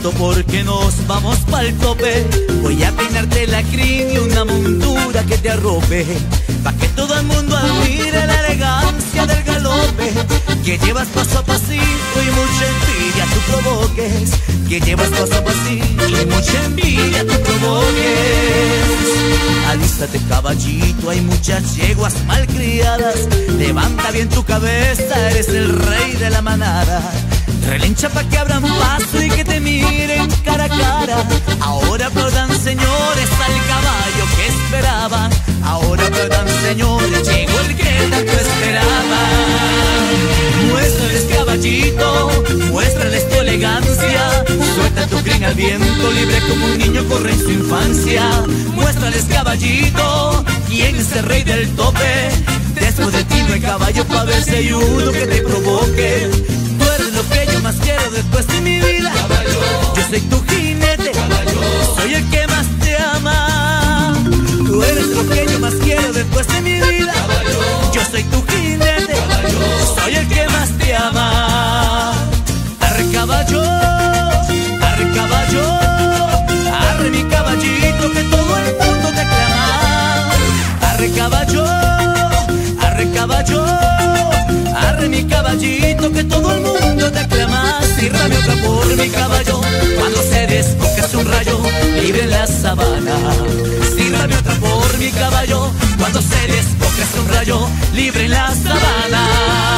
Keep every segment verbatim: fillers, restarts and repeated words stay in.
caballito porque nos vamos pa'l tope. Voy a peinarte la crin y una montura que te arrope, pa' que todo el mundo admire la elegancia del galope que llevas paso a pasito y mucha envidia tú provoques, que llevas paso a pasito y mucha envidia tú provoques. Alístate caballito, hay muchas yeguas malcriadas, levanta bien tu cabeza, eres el rey de la manada. Relincha pa' que abran paso y que te miren cara a cara. Ahora aplaudan señores al caballo que esperaban. Ahora aplaudan señores, llegó el que tanto esperaban. Muéstrales caballito, muéstrales tu elegancia. Suelta tu crin al viento, libre como un niño corre en su infancia. Muéstrales caballito, quién es el rey del tope. Después de ti no hay caballo pa' ver si hay uno que te provoque. Tú eres lo que yo más quiero después de mi vida, caballo. Yo soy tu jinete, caballo. Soy el que más te ama. Tú eres lo que yo más quiero después de mi vida, caballo. Yo soy tu jinete, caballo. Soy el que más te ama. Arre caballo, arre caballo, arre mi caballito que todo el mundo te clama. Arre caballo, arre caballo, arre mi caballito que todo el mundo te aclama. Sírvame otra por mi caballo, cuando se desboca un rayo libre en la sabana. Sírvame otra por mi caballo, cuando se desboca un rayo libre en la sabana.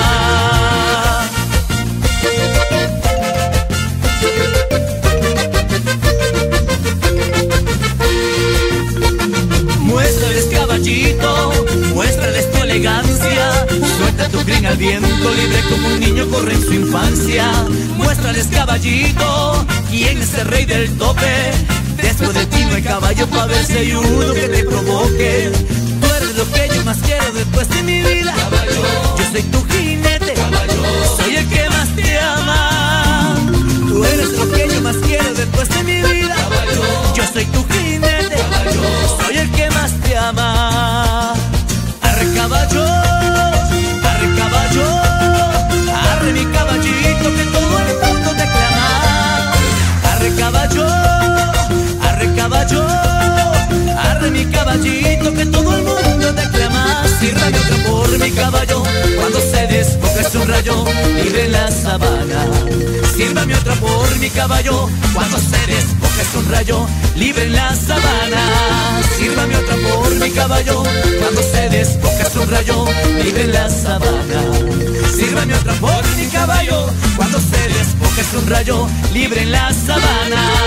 Muéstrales caballito, muéstrales tu elegancia. Suelta tu crin al viento, libre como un niño corre en su infancia. Muéstrales caballito, quién es el rey del tope. Después de ti no hay caballo pa' ver si hay uno que te provoque. Tú eres lo que yo más quiero después de mi vida, caballo. Yo soy tu jinete, caballo. Soy el que más te ama. Tú eres lo que yo más quiero después de mi vida, caballo. Yo soy tu jinete, caballo. Soy el que más te ama. Arre caballo, arre caballo, arre mi caballito que todo el mundo te clama. Arre caballo, arre caballo, arre mi caballito que todo el mundo te clama. Sírvame otra por mi caballo, cuando se desboca un rayo libre en la sabana. Sírvame otra por mi caballo, cuando se desboca un rayo libre en la sabana. Sírvame otra por mi caballo, cuando se desboca un rayo libre en la sabana. Sírvame otra por mi caballo, cuando se desboca un rayo libre en la sabana.